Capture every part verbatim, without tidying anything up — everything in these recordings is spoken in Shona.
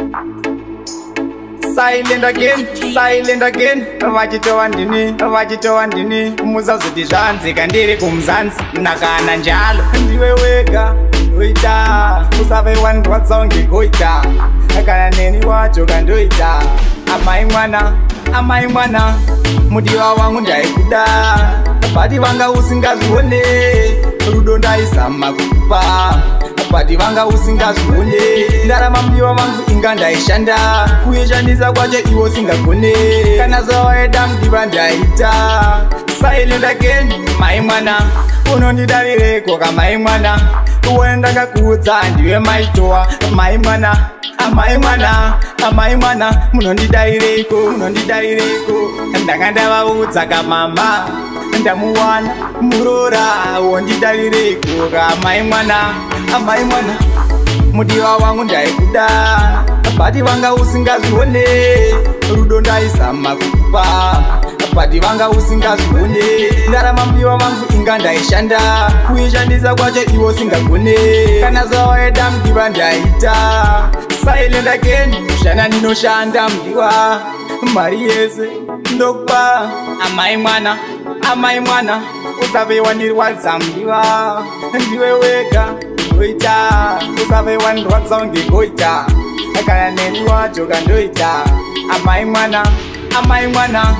Silent again, silent again. Vachitowa ndini, vachitowa ndini. Musazoti zvanzika ndiri kumzansi nakana njalo. Ndiwe wega ndoita, usave wandwadza ngegoita. Kana neni wacho kandoita. Amai mwana, amai mwana, mudiwa wangu ndaikuda. Pati vanga usingazvione, rudo ndaizama kukupa. Pati vanga usingazvione, ndarama mudiwa wangu inga ndaishanda. Kuishandisa kwacho iwo singagone, kana zvawaida mudiwa ndaita. Silent again, mai mwana, unondidarireko kamai mwana. Uwe ndakakuudza ndiwe maitowa, mai mwana. Amai mwana, amai mwana, munondidarireko, munondidarireko. Ndanga ndavaudza kamama, ndamuwana murora, wondidarireko kamai mwana, amai mwana. Mudiwa wangu ndaikuda, pati vanga usingazvione, rudo ndaizama kukupa. Pati vanga usingazvione, ndarama mudiwa wangu inga ndaishanda. Kuishandisa kwacho iwo singagone, kana zvawaida mudiwa ndaita. Silent again, shana ninoshanda mudiwa. Mari yese ndokupa. Amai mwana, amai mwana, usave wandirwadza mudiwa. Ndiwe wega ndoita, usave wandirwadza ngegoita. Kana neni wacho kandoita. Amai mwana, amai mwana,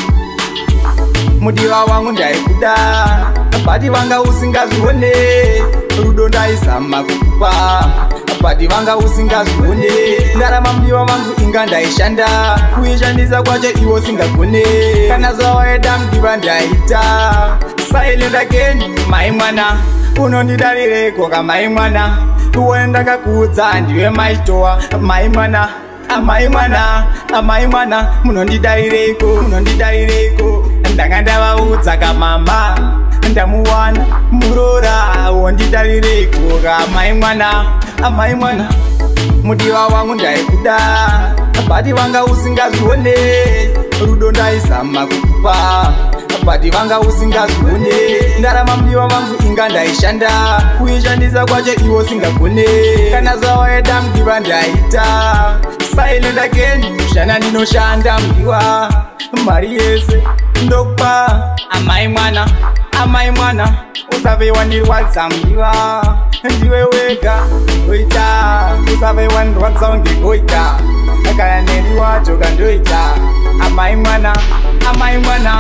mudiwa wangu ndaikuda. Pati vanga usingazvione, rudo ndaizama kukupa. Pati vanga usingazvione, ndarama mudiwa wangu inga ndaishanda. Kuishandisa kwacho iwo singagone, kana zvawaida mudiwa ndaita. Silent again, mai mwana, unondidarireko kamai mwana. Uwe ndakakuudza ndiwe maitowa, mai mwana. Amai mwana, amai mwana, munondidarireko, munondidarireko. Ndanga ndavaudza kamama, ndamuwana murora, wondidarireko kamai mwana, amai mwana. Mudiwa wangu ndaikuda, pati vanga usingazvione, rudo ndaizama kukupa. Pati vanga usingazvione, ndarama mudiwa wangu inga ndaishanda. Kuishandisa kwacho iwo singagone, kana zvawaida mudiwa ndaita. Silent again, shana ninoshanda mudiwa. Mari yese ndokupa. Amai mwana, amai mwana, usave wandirwadza mudiwa. Ndiwe wega ndoita, usave wandirwadza ngegoita. Kana neni wacho kandoita. Amai mwana, amai mwana,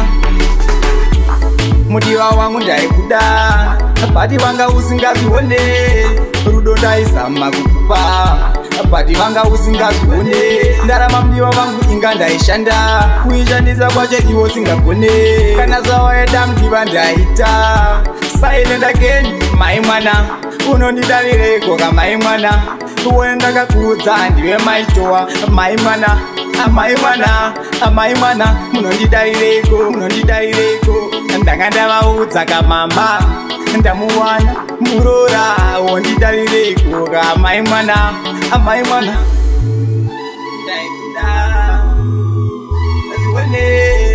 mudiwa wangu ndaikuda. Pati vanga usingazvione, rudo ndaizama kukupa. Pati vanga usingazvione, ndarama mudiwa wangu inga ndaishanda. Kuishandisa kwacho iwo singagone, kana zvawaida mudiwa ndaita. Silent again, mai mwana, unondidarireko kamai mwana. Uwe ndakakuudza ndiwe maitowa, mai mwana. Amai mwana, amai mwana, munondidarireko, munondidarireko. Ndanga ndavaudza kamama, ndamuwana murora, wondidarireko kamai mwana, amai mwana. Ndaikuda, ngazvione,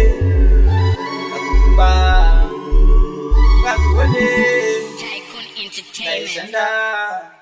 ngakukupa, ngazvione, ndaishanda.